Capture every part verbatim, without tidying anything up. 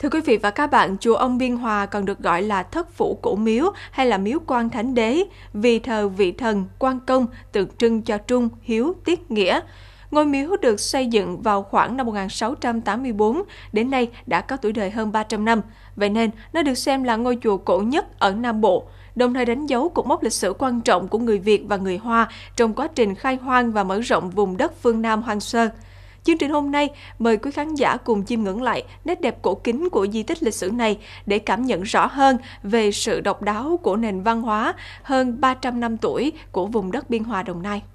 Thưa quý vị và các bạn, chùa Ông Biên Hòa còn được gọi là thất phủ cổ miếu hay là miếu quan thánh đế vì thờ vị thần Quan Công tượng trưng cho trung, hiếu, tiết, nghĩa. Ngôi miếu được xây dựng vào khoảng năm một nghìn sáu trăm tám mươi tư, đến nay đã có tuổi đời hơn ba trăm năm. Vậy nên, nó được xem là ngôi chùa cổ nhất ở Nam Bộ, đồng thời đánh dấu cột mốc lịch sử quan trọng của người Việt và người Hoa trong quá trình khai hoang và mở rộng vùng đất phương Nam hoang sơ. Chương trình hôm nay mời quý khán giả cùng chiêm ngưỡng lại nét đẹp cổ kính của di tích lịch sử này để cảm nhận rõ hơn về sự độc đáo của nền văn hóa hơn ba trăm năm tuổi của vùng đất Biên Hòa, Đồng Nai.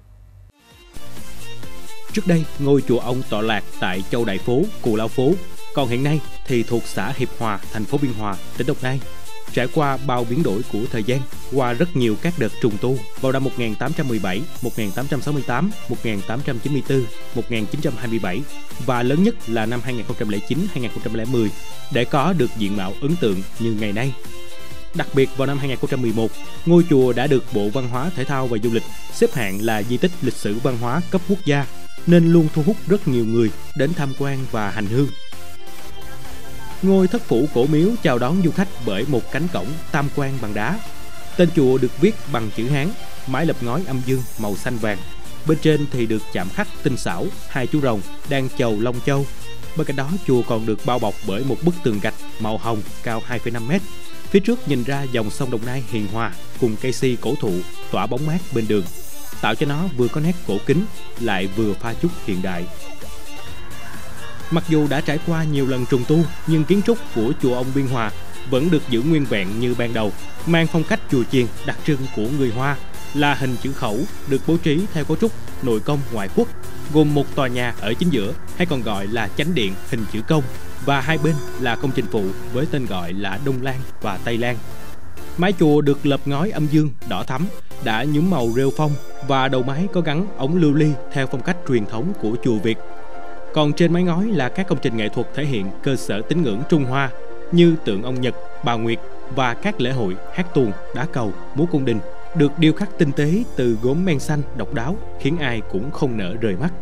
Trước đây, ngôi chùa Ông tọa lạc tại Châu Đại Phố, Cù Lao Phố, còn hiện nay thì thuộc xã Hiệp Hòa, thành phố Biên Hòa, tỉnh Đồng Nai. Trải qua bao biến đổi của thời gian, qua rất nhiều các đợt trùng tu vào năm một nghìn tám trăm mười bảy, một nghìn tám trăm sáu mươi tám, một nghìn tám trăm chín mươi tư, một nghìn chín trăm hai mươi bảy và lớn nhất là năm hai nghìn không trăm lẻ chín, hai nghìn không trăm lẻ mười để có được diện mạo ấn tượng như ngày nay. Đặc biệt vào năm hai nghìn không trăm mười một, ngôi chùa đã được Bộ Văn hóa, Thể thao và Du lịch xếp hạng là di tích lịch sử văn hóa cấp quốc gia, nên luôn thu hút rất nhiều người đến tham quan và hành hương. Ngôi thất phủ cổ miếu chào đón du khách bởi một cánh cổng tam quan bằng đá. Tên chùa được viết bằng chữ Hán, mái lập ngói âm dương màu xanh vàng. Bên trên thì được chạm khắc tinh xảo hai chú rồng đang chầu long châu. Bên cạnh đó, chùa còn được bao bọc bởi một bức tường gạch màu hồng cao hai phẩy năm mét. Phía trước nhìn ra dòng sông Đồng Nai hiền hòa cùng cây si cổ thụ tỏa bóng mát bên đường, tạo cho nó vừa có nét cổ kính lại vừa pha chút hiện đại. Mặc dù đã trải qua nhiều lần trùng tu, nhưng kiến trúc của chùa Ông Biên Hòa vẫn được giữ nguyên vẹn như ban đầu, mang phong cách chùa chiền đặc trưng của người Hoa, là hình chữ khẩu được bố trí theo cấu trúc nội công ngoại quốc, gồm một tòa nhà ở chính giữa hay còn gọi là chánh điện hình chữ công và hai bên là công trình phụ với tên gọi là Đông Lan và Tây Lan. Mái chùa được lợp ngói âm dương đỏ thắm, đã nhuốm màu rêu phong và đầu mái có gắn ống lưu ly theo phong cách truyền thống của chùa Việt. Còn trên mái ngói là các công trình nghệ thuật thể hiện cơ sở tín ngưỡng Trung Hoa như tượng ông Nhật, bà Nguyệt và các lễ hội hát tuồng, đá cầu, múa cung đình được điêu khắc tinh tế từ gốm men xanh độc đáo khiến ai cũng không nỡ rời mắt.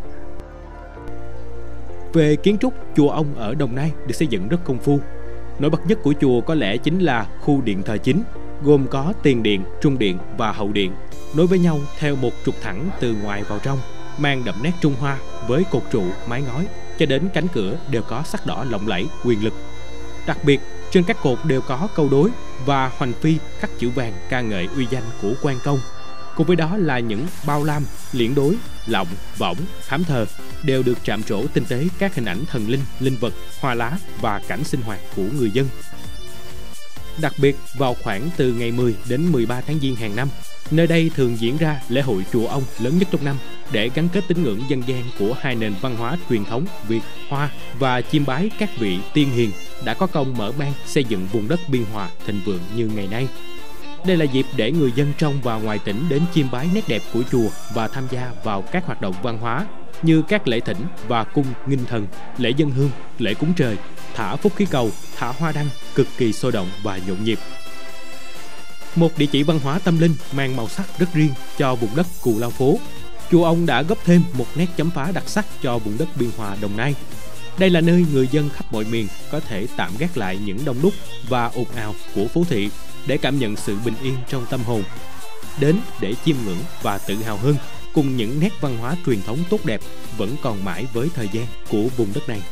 Về kiến trúc, chùa Ông ở Đồng Nai được xây dựng rất công phu. Nổi bật nhất của chùa có lẽ chính là khu điện thờ chính, gồm có tiền điện, trung điện và hậu điện, nối với nhau theo một trục thẳng từ ngoài vào trong, mang đậm nét Trung Hoa với cột trụ, mái ngói cho đến cánh cửa đều có sắc đỏ lộng lẫy, quyền lực. Đặc biệt, trên các cột đều có câu đối và hoành phi khắc chữ vàng ca ngợi uy danh của Quan Công. Cùng với đó là những bao lam, liễn đối, lọng, võng, thám thờ đều được chạm trổ tinh tế các hình ảnh thần linh, linh vật, hoa lá và cảnh sinh hoạt của người dân. Đặc biệt, vào khoảng từ ngày mười đến mười ba tháng Giêng hàng năm, nơi đây thường diễn ra lễ hội chùa Ông lớn nhất trong năm để gắn kết tín ngưỡng dân gian của hai nền văn hóa truyền thống Việt, Hoa và chiêm bái các vị tiên hiền đã có công mở mang xây dựng vùng đất Biên Hòa thịnh vượng như ngày nay. Đây là dịp để người dân trong và ngoài tỉnh đến chiêm bái nét đẹp của chùa và tham gia vào các hoạt động văn hóa như các lễ thỉnh và cung nghinh thần, lễ dân hương, lễ cúng trời, thả phúc khí cầu, thả hoa đăng cực kỳ sôi động và nhộn nhịp. Một địa chỉ văn hóa tâm linh mang màu sắc rất riêng cho vùng đất Cù Lao Phố, chùa Ông đã góp thêm một nét chấm phá đặc sắc cho vùng đất Biên Hòa, Đồng Nai. Đây là nơi người dân khắp mọi miền có thể tạm gác lại những đông đúc và ồn ào của phố thị để cảm nhận sự bình yên trong tâm hồn, đến để chiêm ngưỡng và tự hào hơn cùng những nét văn hóa truyền thống tốt đẹp vẫn còn mãi với thời gian của vùng đất này.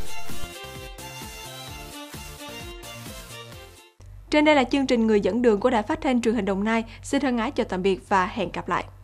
Trên đây là chương trình Người dẫn đường của Đài Phát thanh Truyền hình Đồng Nai. Xin thân ái chào tạm biệt và hẹn gặp lại.